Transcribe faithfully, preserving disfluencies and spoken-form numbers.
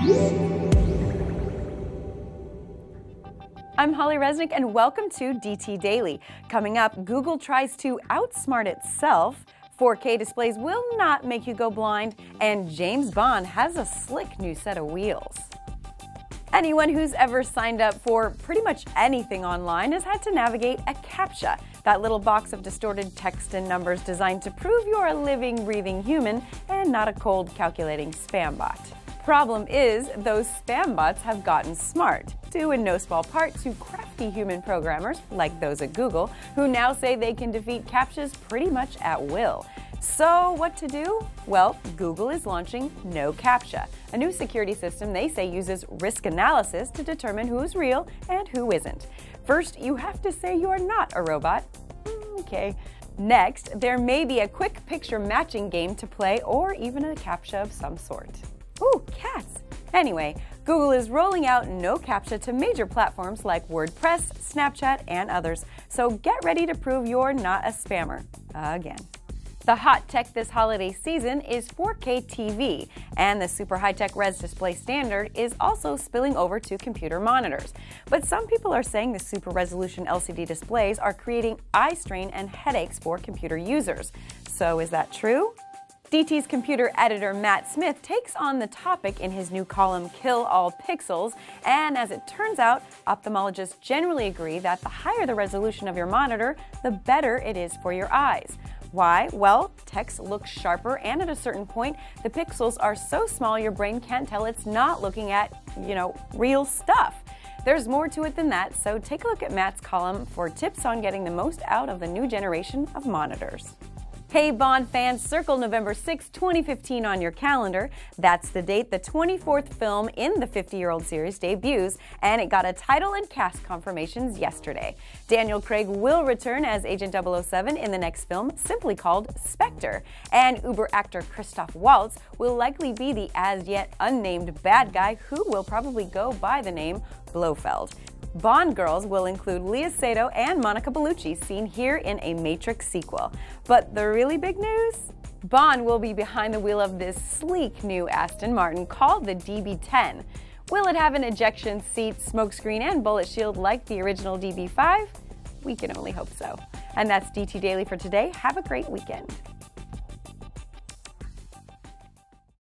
I'm Holly Resnick and welcome to D T Daily. Coming up, Google tries to outsmart itself, four K displays will not make you go blind, and James Bond has a slick new set of wheels. Anyone who's ever signed up for pretty much anything online has had to navigate a CAPTCHA, that little box of distorted text and numbers designed to prove you're a living, breathing human and not a cold, calculating spam bot. Problem is, those spam bots have gotten smart, due in no small part to crafty human programmers, like those at Google, who now say they can defeat CAPTCHAs pretty much at will. So what to do? Well, Google is launching No-Captcha, a new security system they say uses risk analysis to determine who's real and who isn't. First, you have to say you're not a robot. Okay. Next, there may be a quick picture matching game to play or even a CAPTCHA of some sort. Ooh, cats! Anyway, Google is rolling out No-Captcha to major platforms like WordPress, Snapchat, and others, so get ready to prove you're not a spammer again. The hot tech this holiday season is four K T V, and the super high-tech Res display standard is also spilling over to computer monitors. But some people are saying the super resolution L C D displays are creating eye strain and headaches for computer users. So is that true? D T's computer editor Matt Smith takes on the topic in his new column Kill All Pixels, and as it turns out, ophthalmologists generally agree that the higher the resolution of your monitor, the better it is for your eyes. Why? Well, text looks sharper, and at a certain point, the pixels are so small your brain can't tell it's not looking at, you know, real stuff. There's more to it than that, so take a look at Matt's column for tips on getting the most out of the new generation of monitors. Hey Bond fans, circle November sixth, twenty fifteen on your calendar. That's the date the twenty-fourth film in the fifty-year-old series debuts, and it got a title and cast confirmations yesterday. Daniel Craig will return as Agent double oh seven in the next film, simply called Spectre, and Uber actor Christoph Waltz will likely be the as-yet unnamed bad guy who will probably go by the name Blofeld. Bond girls will include Lea Seydoux and Monica Bellucci, seen here in a Matrix sequel. But the really big news? Bond will be behind the wheel of this sleek new Aston Martin called the D B ten. Will it have an ejection seat, smokescreen, and bullet shield like the original D B five? We can only hope so. And that's D T Daily for today. Have a great weekend.